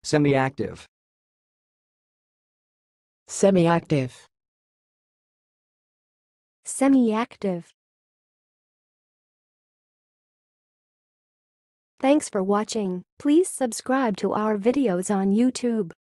Semiactive. Semiactive. Semiactive. Thanks for watching. Please subscribe to our videos on YouTube.